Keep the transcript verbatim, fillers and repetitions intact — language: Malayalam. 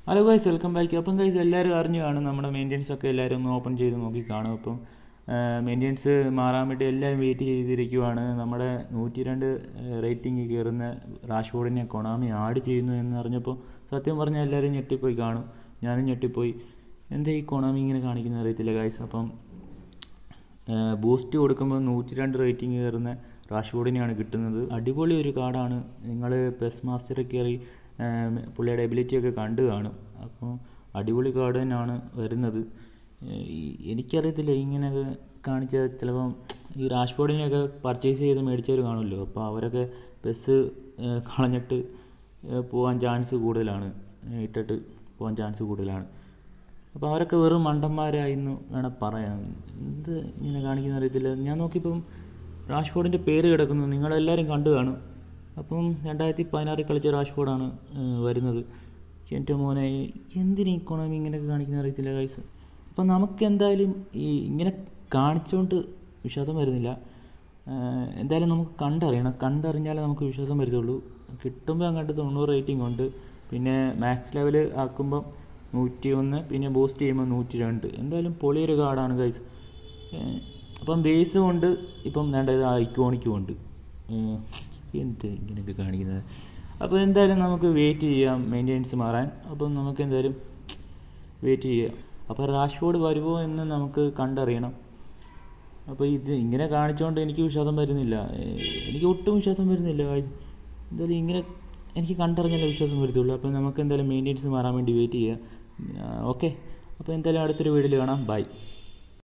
Hello guys, welcome back. അപ്പം ഗൈസ് എല്ലാവരും അറിഞ്ഞു കാണും, നമ്മുടെ മെയിൻ്റെനൻസ് ഒക്കെ എല്ലാവരും ഒന്ന് ഓപ്പൺ ചെയ്ത് നോക്കി കാണും. അപ്പം മെയിൻ്റെനൻസ് മാറാൻ വേണ്ടി എല്ലാവരും വെയിറ്റ് ചെയ്തിരിക്കുവാണ്. നമ്മുടെ നൂറ്റി രണ്ട് റേറ്റിംഗ് കയറുന്ന റാഷ്ഫോർഡിനെ കൊണാമി ആഡ് ചെയ്യുന്നു എന്ന് അറിഞ്ഞപ്പോൾ സത്യം പറഞ്ഞാൽ എല്ലാവരും ഞെട്ടിപ്പോയി കാണും. ഞാനും ഞെട്ടിപ്പോയി. എന്താ ഈ കൊണാമി ഇങ്ങനെ കാണിക്കുന്നത് അറിയത്തില്ല ഗൈസ്. അപ്പം ബൂസ്റ്റ് കൊടുക്കുമ്പോൾ നൂറ്റി രണ്ട് റേറ്റിംഗ് കയറുന്ന റാഷ്ഫോർഡിനെയാണ് കിട്ടുന്നത്. അടിപൊളി ഒരു കാർഡാണ്. നിങ്ങൾ പെസ് മാസ്റ്ററിൽ കയറി പുള്ളിയുടെ എബിലിറ്റിയൊക്കെ കണ്ടു കാണും. അപ്പോൾ അടിപൊളി കാർഡ് തന്നെയാണ് വരുന്നത്. എനിക്കറിയത്തില്ല, ഇങ്ങനെയൊക്കെ കാണിച്ചാൽ ചിലപ്പം ഈ റാഷ്ഫോർഡിനെയൊക്കെ പർച്ചേസ് ചെയ്ത് മേടിച്ചവർ കാണുമല്ലോ, അപ്പോൾ അവരൊക്കെ പെസ് കളഞ്ഞിട്ട് പോകാൻ ചാൻസ് കൂടുതലാണ്, ഇട്ടിട്ട് പോകാൻ ചാൻസ് കൂടുതലാണ്. അപ്പോൾ അവരൊക്കെ വെറും മണ്ടന്മാരായിരുന്നു വേണം പറയാൻ. എന്ത് ഇങ്ങനെ കാണിക്കുന്ന അറിയത്തില്ല. ഞാൻ നോക്കിയപ്പം റാഷ്ഫോർഡിൻ്റെ പേര് കിടക്കുന്നു, നിങ്ങളെല്ലാവരും കണ്ടു കാണും. അപ്പം രണ്ടായിരത്തി പതിനാറിൽ കളിച്ച റാഷ്ഫോർഡാണ് വരുന്നത്. എൻ്റെ മോനെ, എന്തിനീ ഇക്കോണമി ഇങ്ങനെയൊക്കെ കാണിക്കുന്ന അറിയത്തില്ല ഗൈസ്. അപ്പം നമുക്ക് എന്തായാലും ഈ ഇങ്ങനെ കാണിച്ചുകൊണ്ട് വിശ്വാസം വരുന്നില്ല. എന്തായാലും നമുക്ക് കണ്ടറിയണം, കണ്ടറിഞ്ഞാലേ നമുക്ക് വിശ്വാസം വരുത്തുള്ളൂ. കിട്ടുമ്പോൾ അങ്ങോട്ട് തൊണ്ണൂറ് റേറ്റിംഗ് ഉണ്ട്, പിന്നെ മാക്സ് ലെവൽ ആക്കുമ്പം നൂറ്റി ഒന്ന്, പിന്നെ ബൂസ്റ്റ് ചെയ്യുമ്പോൾ നൂറ്റി രണ്ട്. എന്തായാലും പൊളിയൊരു കാർഡാണ് ഗൈസ്. അപ്പം ബേസും ഉണ്ട്, ഇപ്പം വേണ്ടത് ഐക്കോണിക്കും ഉണ്ട്. എന്ത് ഇങ്ങനെയൊക്കെ കാണിക്കുന്നത്. അപ്പോൾ എന്തായാലും നമുക്ക് വെയിറ്റ് ചെയ്യാം മെയിൻ്റെനൻസ് മാറാൻ. അപ്പം നമുക്ക് എന്തായാലും വെയിറ്റ് ചെയ്യാം. അപ്പോൾ റാഷ്ഫോർഡ് വരുമോ എന്ന് നമുക്ക് കണ്ടറിയണം. അപ്പോൾ ഇത് ഇങ്ങനെ കാണിച്ചുകൊണ്ട് എനിക്ക് വിശ്വാസം വരുന്നില്ല, എനിക്ക് ഒട്ടും വിശ്വാസം വരുന്നില്ല. എന്തായാലും ഇങ്ങനെ എനിക്ക് കണ്ടറിഞ്ഞാലേ വിശ്വാസം വരുത്തുള്ളൂ. അപ്പോൾ നമുക്ക് എന്തായാലും മെയിൻ്റെനൻസ് മാറാൻ വേണ്ടി വെയിറ്റ് ചെയ്യാം. ഓക്കെ, അപ്പോൾ എന്തായാലും അടുത്തൊരു വീഡിയോയിൽ കാണാം. ബൈ.